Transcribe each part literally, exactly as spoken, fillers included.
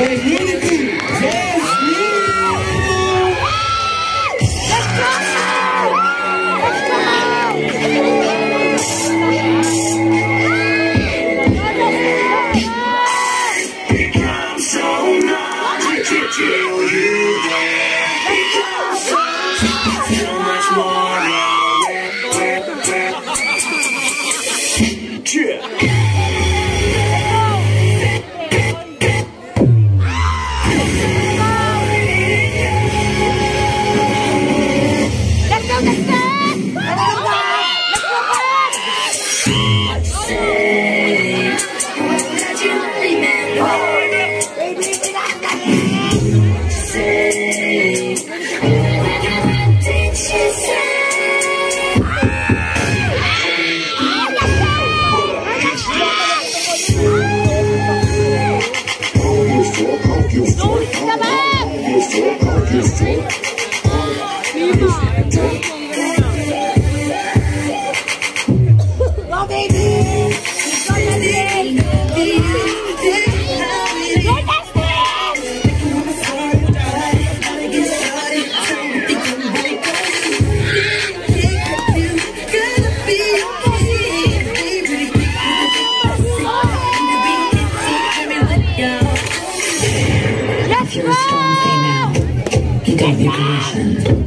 You're a strong female. He gave you permission.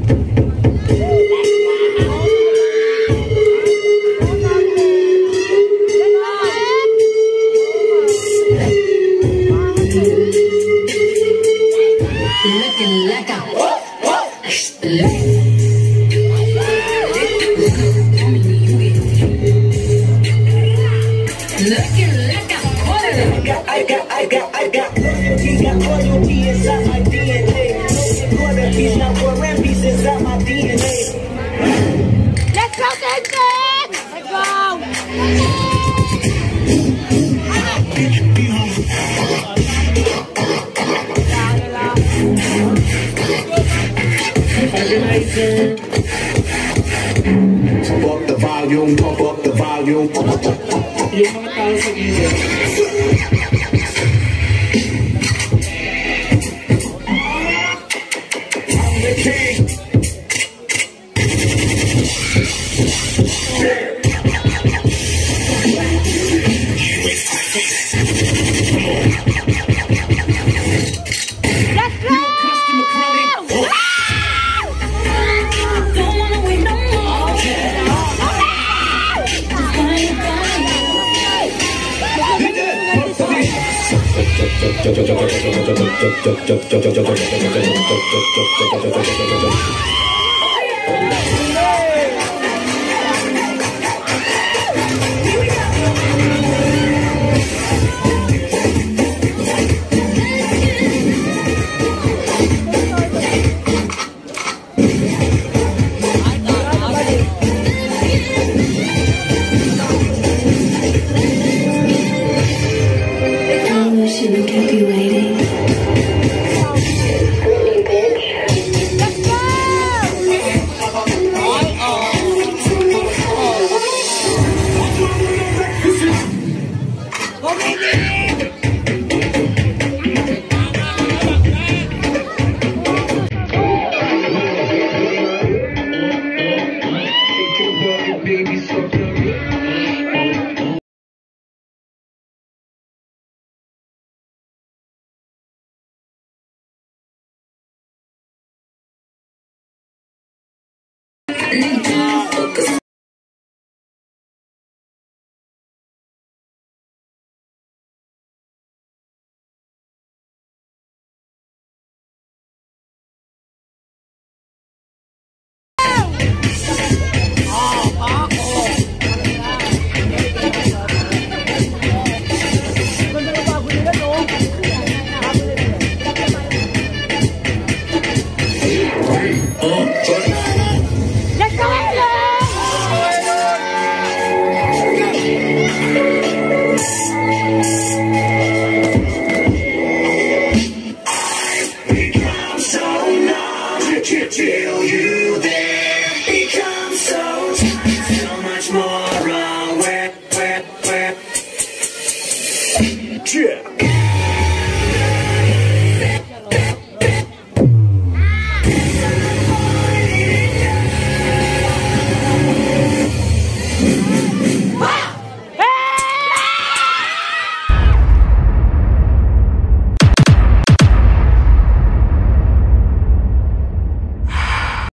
Looking like a looking like a I got, I got, I got, I got loyalty, got loyalty inside my D N A. No quarter piece, not war and peace inside my D N A. Let's go, David! Let's go! Pump up the volume, pump up the volume. Yung mga tao sa gilid. I'm the king. Let's go! Don't wanna wait no more. Shouldn't keep you waiting. Really, bitch. Let's go! Go, baby! Mm.